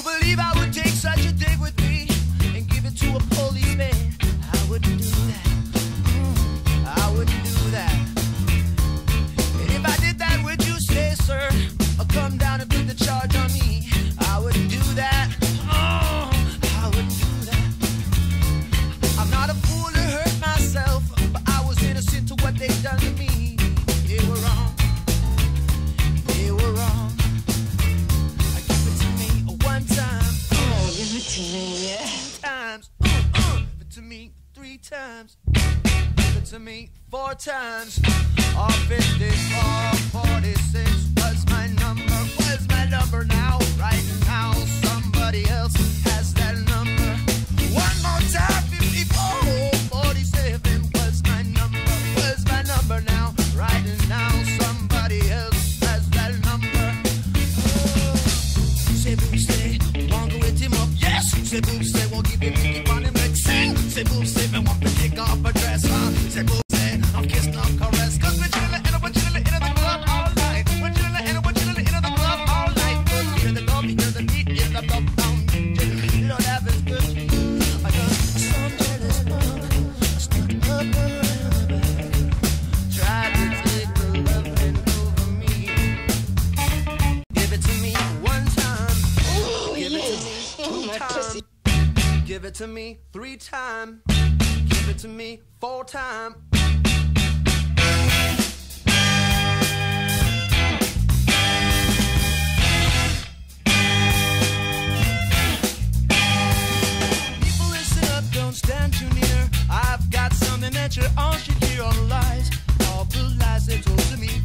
believe I would take such a thing with me and give it to a policeman. I wouldn't do that. I wouldn't do that. And if I did that, would you say, sir, or come down and put the charge on me? I wouldn't do that. I wouldn't do that. I'm not a fool to hurt myself, but I was innocent to what they done to me. They were wrong. They were wrong. I give it to me one time. Give it to me, yeah. 2 times. Give it to me 3 times. Give it to me 4 times. All 54, 46 was my number now. Right now, somebody else has that number. One more time, 54, 47 was my number now. Right now, somebody else has that number. Say boom, say, won't go with him up, yes. Say boom, say, won't give him any money, make sing. Say boom, say, me want to take off a dress, huh? Say boom, say, I'm kissing, I'm caressed. Cause we're chillin' in the club all night. We're chillin' in the club all night. Cause we hear the dog, we hear the beat, hear the bump down. You know that is good. I got some jealous one, stuck up around. Try to take the loving over me. Give it to me 1 time. Give it to me 2 times. Give it to me 3 times. Give it to me 4 times. People, listen up, don't stand too near. I've got something that you all should hear. All the lies they told to me.